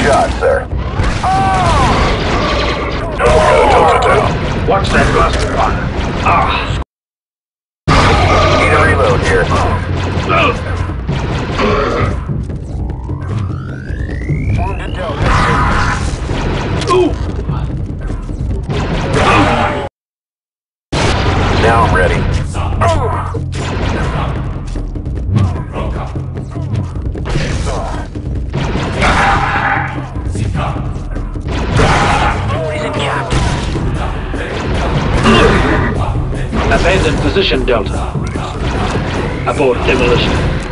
shot, sir. Delta down. Watch that blaster fire. Ah! Need a reload here. Wounded Delta. Now I'm ready. Abandon position, Delta. Abort demolition.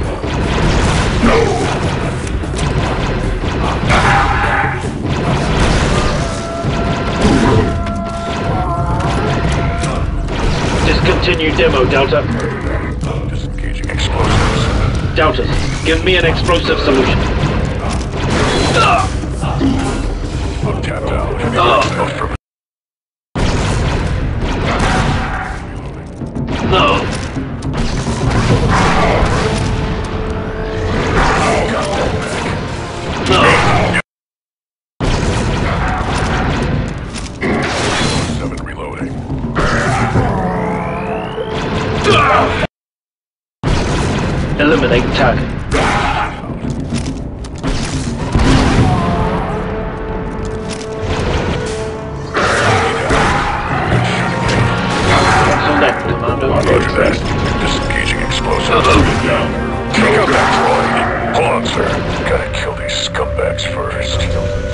Discontinue demo, Delta. Disengaging explosives. Delta, give me an explosive solution. I'm tapped out. From No. No. 7 reloading. Eliminate target. Cancel that, Commando. Roger that. Disengaging explosives. Take out that droid. Hold on, sir. Gotta kill these scumbags first.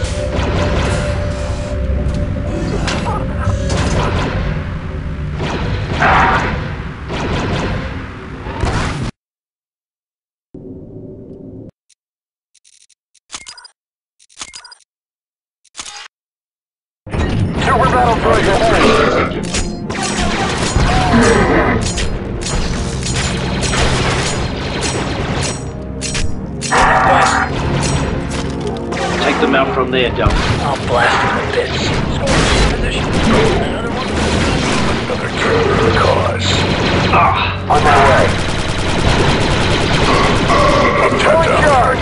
Super battle droid ahead. Take them out from there, Delta. I'll blast him with this. Position. Another kill for the cause. On my way. I'm tapped out.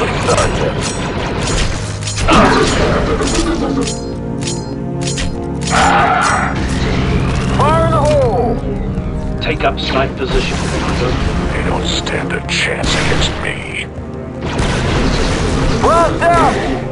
Fire in the hole! Take up snipe position, Commando. They don't stand a chance against me. Blast out!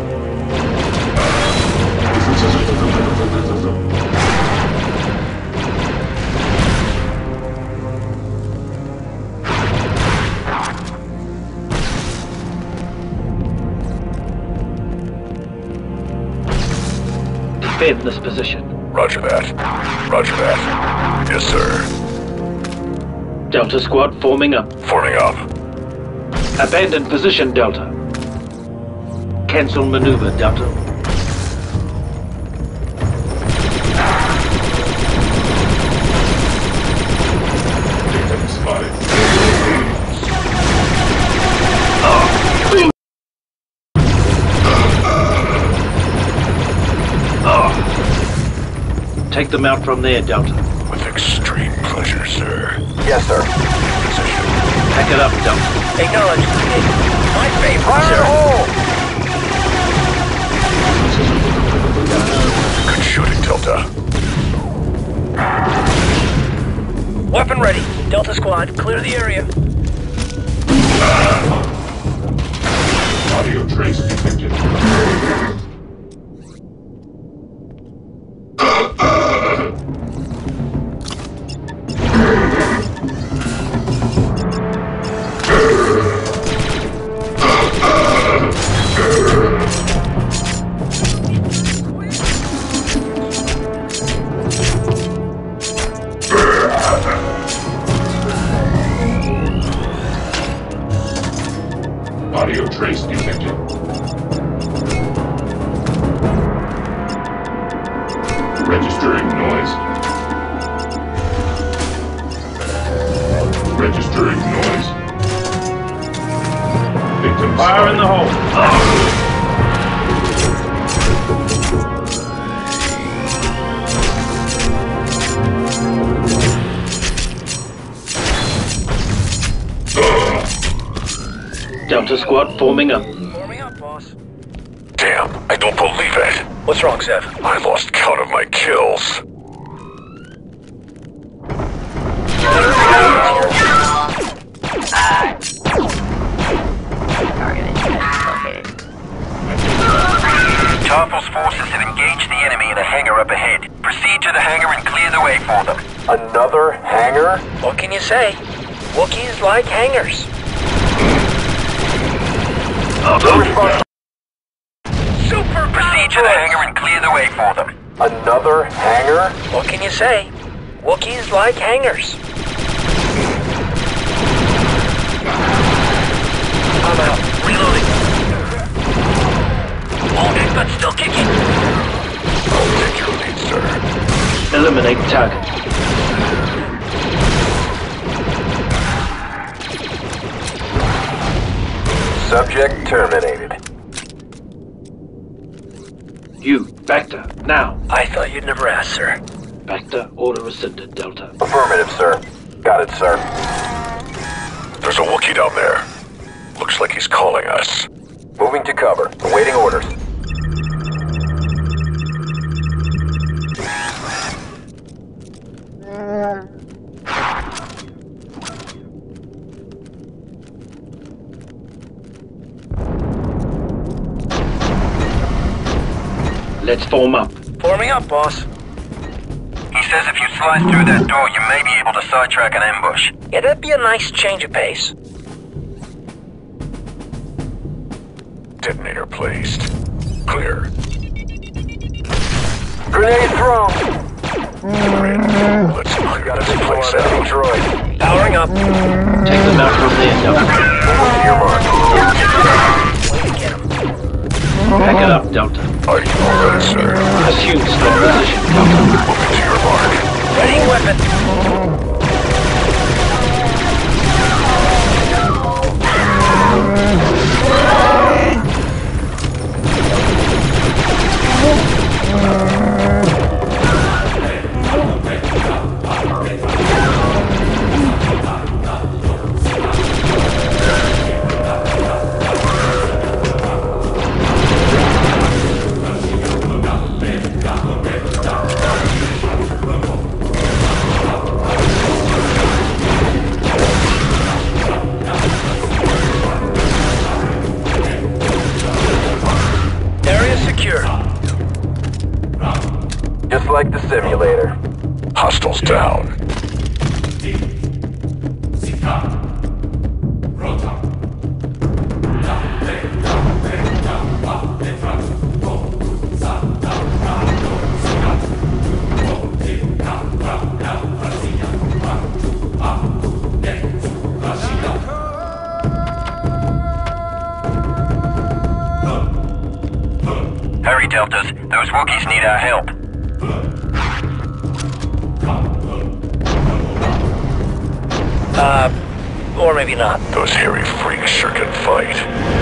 Defend this position. Roger that. Roger that. Yes, sir. Delta squad forming up. Forming up. Abandon position, Delta. Cancel maneuver, Delta. Take them out from there, Delta. With extreme pleasure, sir. Yes, sir. Position. Pack it up, Delta. Acknowledge. My favorite, Fire in sir. the hole! Good shooting, Delta. Weapon ready. Delta squad, clear the area. Audio trace detected. Audio trace detected. Registering noise. Registering noise. Victim Fire in the hole. Delta squad forming up. Forming up, boss. Damn. Damn, I don't believe it. What's wrong, Zev? I lost count of my kills. Tarful's forces have engaged the enemy in a hangar up ahead. Proceed to the hangar and clear the way for them. Another hangar? What can you say? Wookiees like hangars. Super Proceed to the hangar and clear the way for them. Another hangar? What can you say? Wookiees like hangars. I'm out. Reloading. Wounded, but still kicking. I'll take your lead, sir. Eliminate target. Subject terminated. You, Bacta, now. I thought you'd never ask, sir. Bacta, order rescinded, Delta. Affirmative, sir. Got it, sir. There's a Wookiee down there. Looks like he's calling us. Moving to cover. Awaiting orders. Let's form up. Forming up, boss. He says if you slice through that door, you may be able to sidetrack an ambush. Yeah, that'd be a nice change of pace. Detonator placed. Clear. Grenade thrown! Let's clear this place out. Droid. Powering up. Take them out from there, Delta. Moving to your mark. Way to get him. Pack it up, Delta. Are you all ready, sir? Assume strong position, Delta. Moving to your mark. Ready weapon. Just like the simulator. Hostiles down. Hurry, Deltas. Those Wookiees need our help. Or maybe not. Those hairy freaks sure can fight.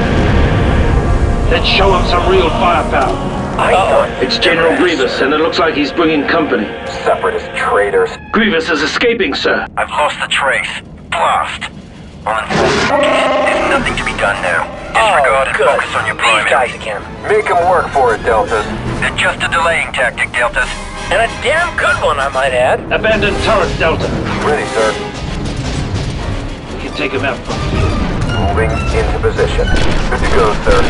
Let's show him some real firepower. I thought It's General Grievous, and it looks like he's bringing company. Separatist traitors. Grievous is escaping, sir. I've lost the trace. Blast. Uninformed Wookiees. There's nothing to be done now. Disregard and good. focus on your These guys primary. again. Make them work for it, Deltas. They're just a delaying tactic, Deltas. And a damn good one, I might add. Abandon turret, Delta. Ready, sir. We can take him out from here. Moving into position. Good to go, sir.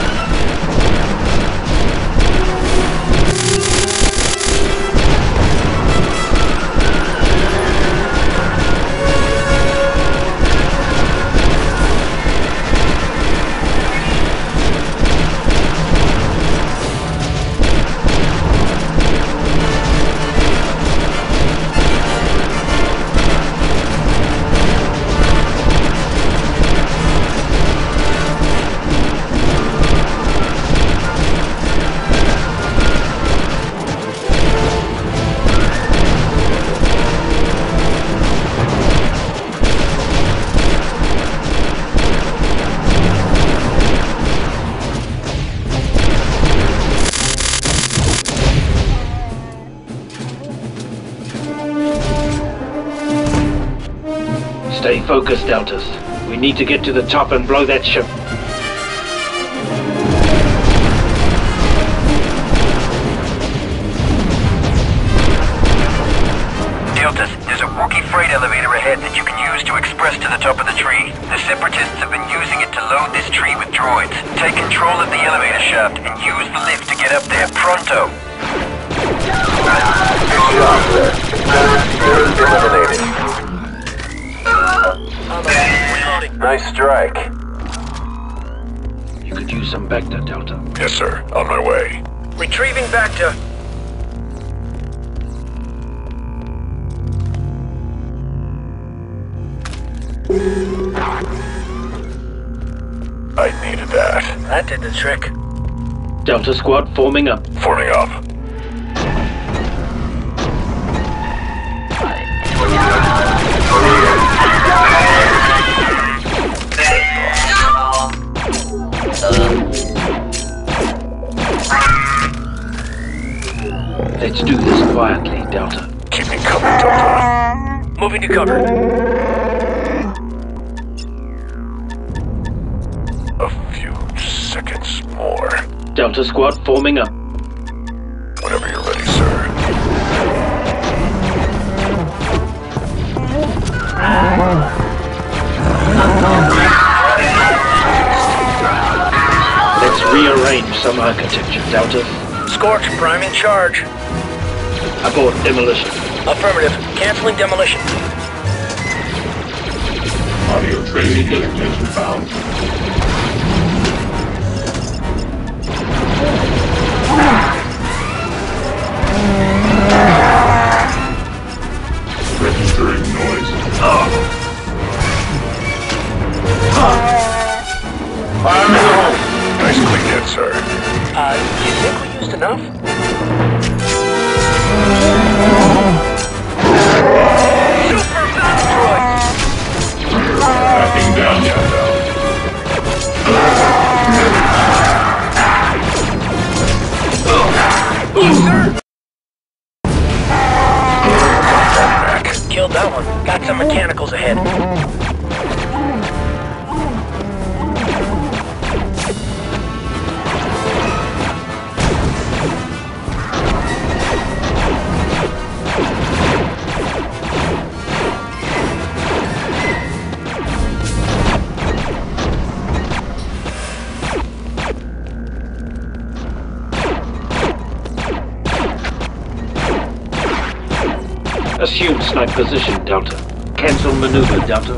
Stay focused, Deltas. We need to get to the top and blow that ship. shaft and use the lift to get up there pronto. Good job, sir. Eliminated. Reloading. Nice strike. You could use some Vector, Delta. Yes, sir. On my way. Retrieving Vector. I needed that. That did the trick. Delta Squad forming up. Forming up. Let's do this quietly, Delta. Keep me coming, Delta. Moving to cover. A few seconds more. Delta Squad forming up. Whenever you're ready, sir. Let's rearrange some architecture, Delta. Scorch, priming charge. Abort demolition. Affirmative. Canceling demolition. Audio tracing intervention found. Registering noise. Fire in the hole. Nice clean hit, sir. You think we used enough? Super Metroid! Backing down. Killed that one. Got some mechanicals ahead. Assume snipe position, Delta. Cancel maneuver, Delta.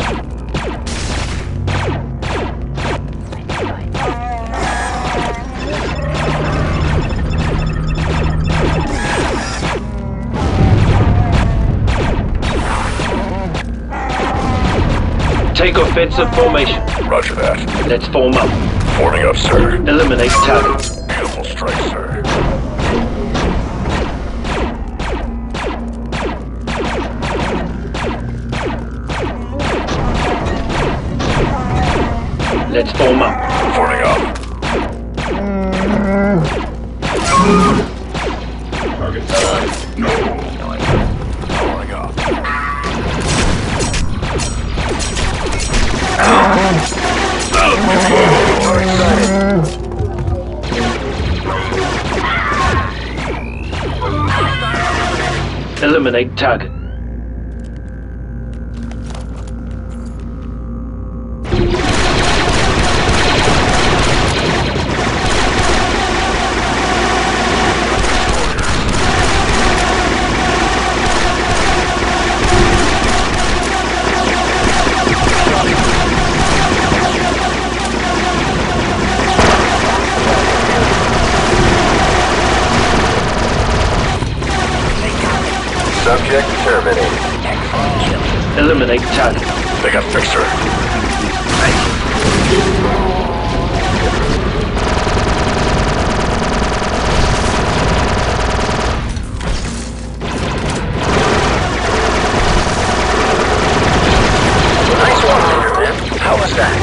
Take offensive formation. Roger that. Let's form up. Forming up, sir. Eliminate target. Beautiful strike, sir. Let's form up. Forming up. Target side. No. Forming up. Eliminate target. Subject terminated. Eliminate target. They got fixer. Nice one, man. How was that?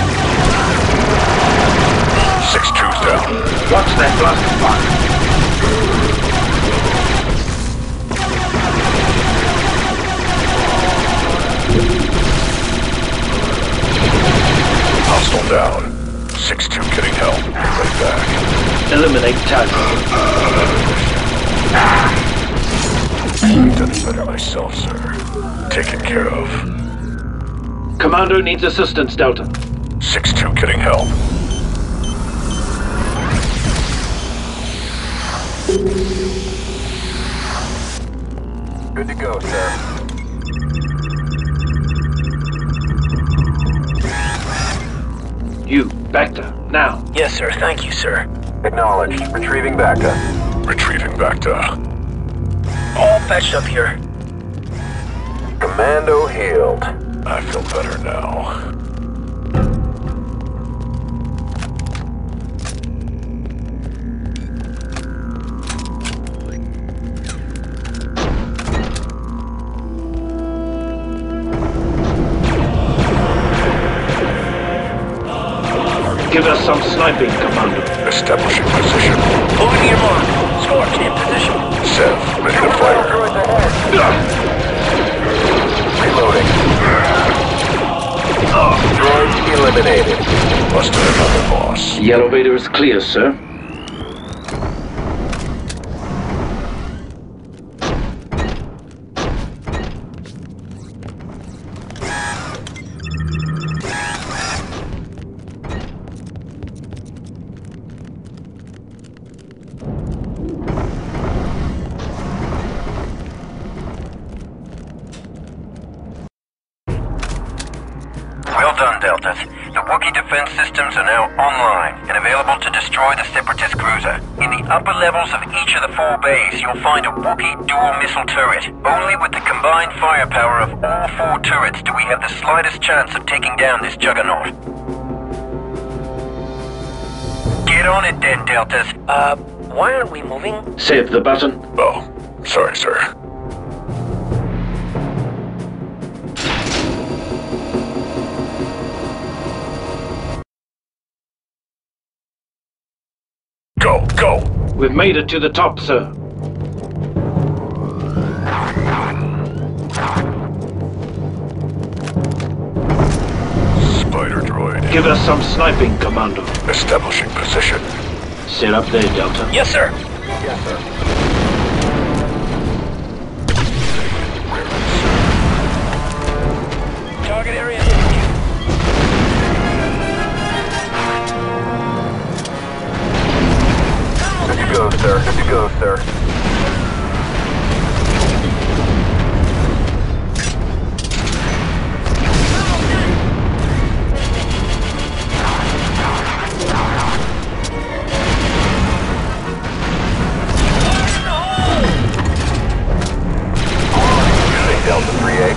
6-2's down. Watch that blaster box. Hostile down. 6-2 getting help. Right back. Eliminate target. I've done it better myself, sir. Taken care of. Commando needs assistance, Delta. 6-2 getting help. Good to go, sir. You, Bacta, now. Yes, sir. Thank you, sir. Acknowledged. Retrieving Bacta. Retrieving Bacta. All patched up here. Commando healed. I feel better now. Give us some sniping, Commando. Establishing position. Moving to your mark. Scorch in position. Sev, ready to fire. Reloading. Droid eliminated. Busted another boss. The elevator is clear, sir. Well done, Deltas. The Wookiee defense systems are now online and available to destroy the Separatist cruiser. In the upper levels of each of the 4 bays, you'll find a Wookiee dual missile turret. Only with the combined firepower of all 4 turrets do we have the slightest chance of taking down this juggernaut. Get on it then, Deltas. Why aren't we moving? Save the button. Oh, sorry, sir. Go, go! We've made it to the top, sir. Spider droid. Give us some sniping, Commando. Establishing position. Sit up there, Delta. Yes, sir. Yes, sir. Target area indicated. Good to go, sir. Good to go, sir. Delta 3A.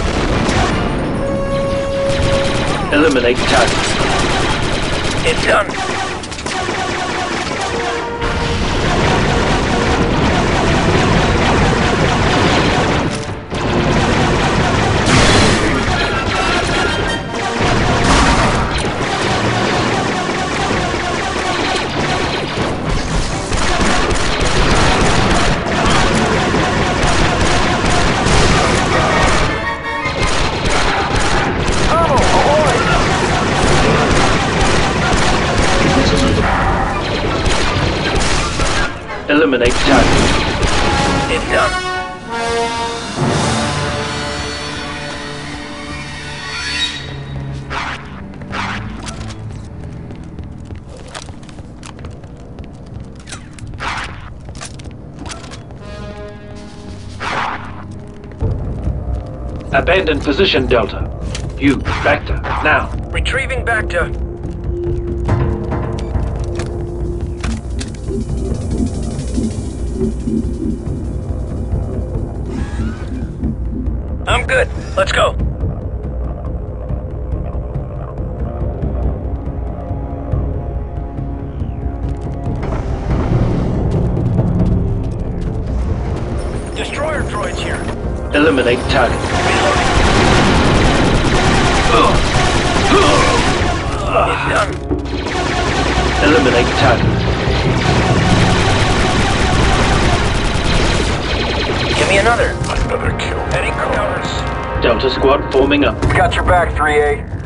Eliminate target. It's done. Eliminate target. It's done. Abandon position, Delta. You, Bacta, now. Retrieving Bacta. I'm good. Let's go. Destroyer droids here. Eliminate target. It's done. Eliminate target. Give me another. Another kill. Heading for covers. Delta squad forming up. Got your back, 3A.